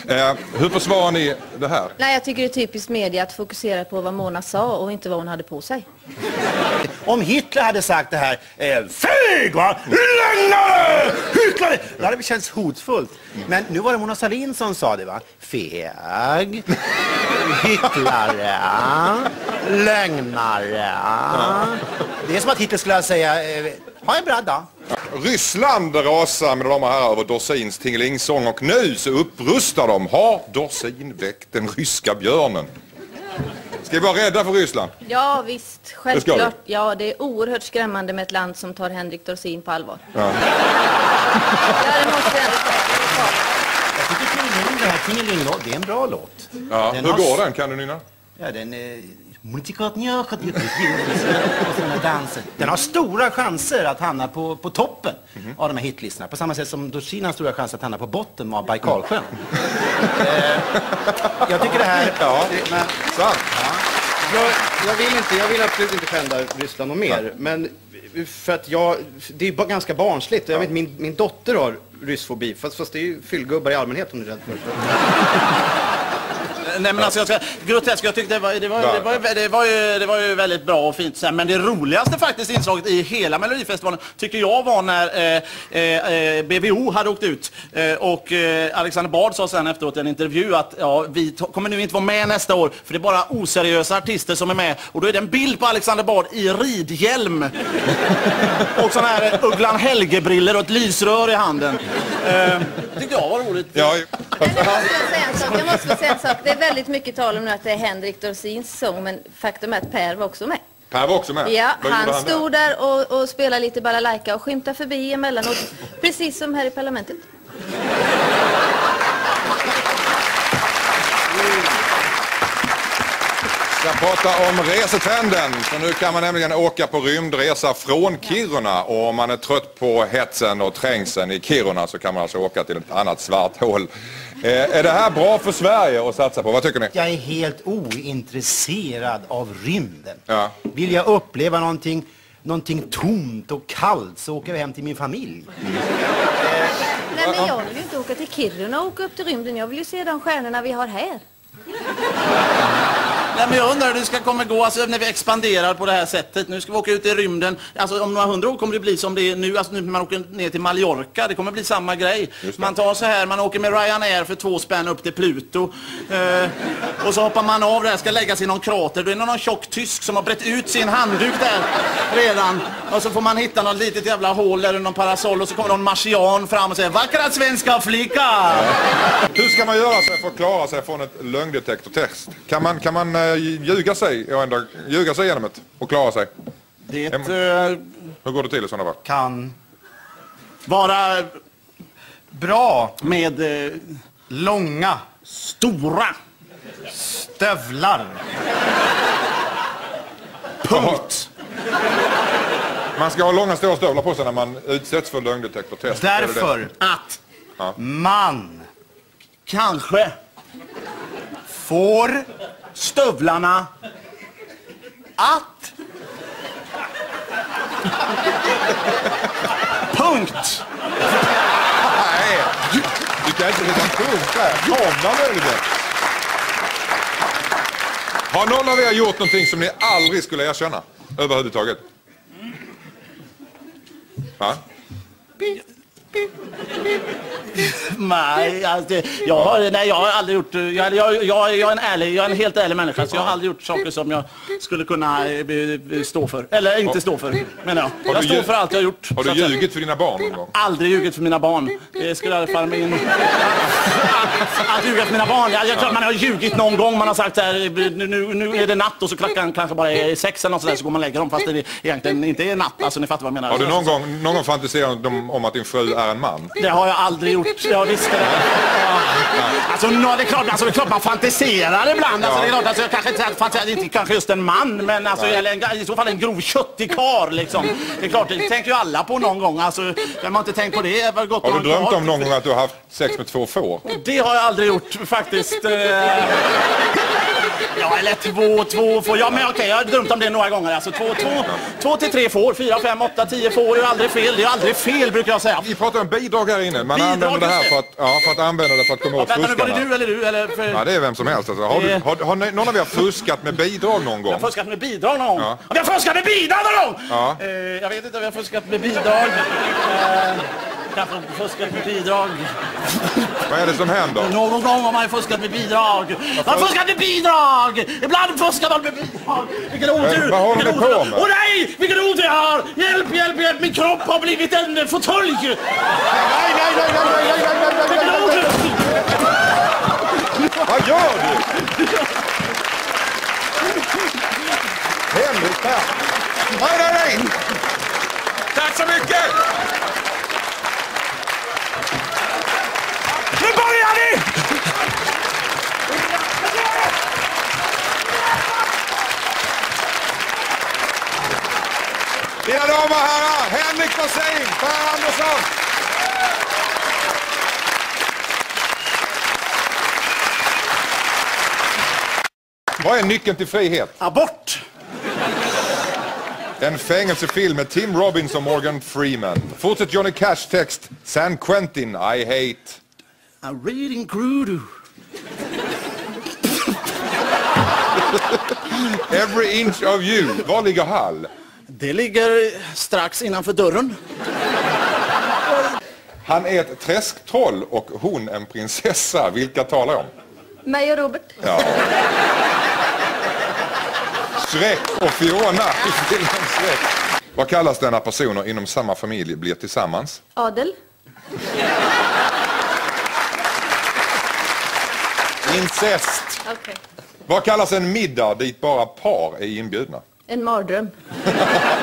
Hur försvarar ni det här? Nej, jag tycker det är typiskt media att fokusera på vad Mona sa och inte vad hon hade på sig. Om Hitler hade sagt det här, feg va? Lögnare! Hycklare! Det hade känts hotfullt. Men nu var det Mona Sahlin som sa det va? Feg, hycklare, lögnare. Det är som att Hitler skulle säga, ha en bra dag. Ryssland rasar med de här över Dorsins Tingelingsång och nu så upprustar de. Har Dorsin väckt den ryska björnen? Ska vi vara rädda för Ryssland? Ja visst, självklart. Ja, det är oerhört skrämmande med ett land som tar Henrik Dorsin på allvar. Ja, det måste jag ändå säga. Jag tycker det här Tingeling, det är en bra låt. Ja, hur går den? Kan du nynna? Ja, den har stora chanser att hamna på toppen av de här hitlistorna. På samma sätt som Dorsin har stora chanser att hamna på botten av Baikalsjön. Jag tycker det här... Ja, men, sant. Jag vill absolut inte skända Ryssland och mer. Men för att det är bara ganska barnsligt. Jag vet, min dotter har ryssfobi. Fast det är ju fyllgubbar i allmänhet om du är rädd för. Nej men alltså grotesk, jag tyckte det var ju väldigt bra och fint sen, men det roligaste faktiskt inslaget i hela Melodifestivalen tycker jag var när BVO hade åkt ut och Alexander Bard sa sen efteråt i en intervju att vi kommer nu inte vara med nästa år för det är bara oseriösa artister som är med, och då är det en bild på Alexander Bard i ridhjälm och sån här Ugglan Helge-briller och ett lysrör i handen. Tyckte jag var roligt. Ja. Jag måste säga en sak. Det är väldigt mycket tal om nu att det är Henrik Dorsins sång, men faktum är att Per var också med. Per var också med? Ja, han stod där och spelade lite balalaika och skymtade förbi emellanåt, precis som här i parlamentet. Jag ska prata om resetrenden, för nu kan man nämligen åka på rymdresa från Kiruna, och om man är trött på hetsen och trängseln i Kiruna så kan man alltså åka till ett annat svart hål. Är det här bra för Sverige att satsa på? Vad tycker ni? Jag är helt ointresserad av rymden. Ja. Vill jag uppleva någonting tomt och kallt så åker jag hem till min familj. Nej, men jag vill ju inte åka till Kiruna och åka upp till rymden. Jag vill ju se de stjärnorna vi har här. Nej, men jag undrar hur det ska komma gå alltså, när vi expanderar på det här sättet. Nu ska vi åka ut i rymden. Alltså, om några 100 år kommer det bli som det är nu. Alltså, nu när man åker ner till Mallorca, det kommer bli samma grej. Man tar så här, man åker med Ryanair för 2 spänn upp till Pluto. Och så hoppar man av där, ska lägga sig i någon krater. Då är det någon tjock tysk som har brett ut sin handduk där redan. Och så får man hitta något litet jävla hål där, någon parasoll. Och så kommer någon marsian fram och säger vackra svenska flicka! Hur ska man göra sig för att klara sig från ett lögndetektortest? Kan man ljuga sig igenom det och klara sig? Hur går det till i sådana fall? Kan vara bra med långa stora stövlar. Punkt. Man ska ha långa stora stövlar på sig när man utsätts för lögndetektortest. Därför att man kanske får stövlarna att punkt. Nej, du kan inte hitta punkt där. Har någon av er gjort någonting som ni aldrig skulle erkänna överhuvudtaget? Va? Nej, alltså, jag har aldrig gjort. Jag är en helt ärlig människa, så jag har aldrig gjort saker som jag skulle kunna stå för. Eller inte stå för, menar jag. Jag står för allt jag har gjort. Har du ljugit för dina barn någon gång? Aldrig ljugit för mina barn. Det skulle i alla fall min... Att ljuga för mina barn. Jag tror man har ljugit någon gång. Man har sagt så här, nu är det natt och så klockan kanske bara är 6 eller något sådär, så går man och lägger dem fast det egentligen inte är natt. Alltså ni fattar vad jag menar. Har du någon gång fantiserat om att din fru är en man? Det har jag aldrig gjort. Jag visste det. Alltså, det är klart man fantiserar ibland. Alltså, det är klart, alltså, jag kanske inte fantiserar, inte kanske just en man, men alltså, i så fall en grov köttig karl liksom. Det är klart, det tänker ju alla på någon gång. Alltså, jag har inte tänkt på det. Har du drömt om någon gång att du har haft sex med 2 får? Det har jag aldrig gjort faktiskt. Ja, eller 2 får. Ja, men okej, jag har drömt om det några gånger. Alltså 2 till 3 får, 4, 5, 8, 10 får är aldrig fel. Det är aldrig fel, brukar jag säga. Vi pratar om bidrag här inne. Man använder det här för att använda det för att komma åt fuskarna. Var det du eller du? Eller för... Ja, det är vem som helst. Alltså. Har någon av er fuskat med bidrag någon gång? Jag har fuskat med bidrag någon gång. Ja. Vi har fuskat med bidrag någon gång! Ja. Jag vet inte om vi har fuskat med bidrag. Kanske fuskat med bidrag. Vad är det som händer? Någon gång har man fuskat med bidrag. Man har fuskat med bidrag! Ibland fuskar man med bidrag. Vilken otur! Vad håller ni på med? Åh nej! Vilken otur jag har! Hjälp, hjälp, hjälp! Min kropp har blivit en fåtölj! Nej. Vilken otur! Vad gör du? Henrik här. Nej! Tack så mycket! Nu börjar vi! Mina damer och herrar, Henrik Dorsin, Per Andersson. Vad är nyckeln till frihet? Abort! En fängelsefilm med Tim Robbins och Morgan Freeman. Fortsätt Johnny Cash text. San Quentin, I hate. I'm reading Grudu. Every inch of you. Var ligger Hall? Det ligger strax innanför dörren. Han är ett träsktroll och hon en prinsessa. Vilka talar jag om? Mig och Robert. Ja. Shrek och Fiona i filmen Shrek. Vad kallas det när personer inom samma familj blir tillsammans? Adel. Incest. Okej. Vad kallas en middag dit bara par är inbjudna? En mardröm.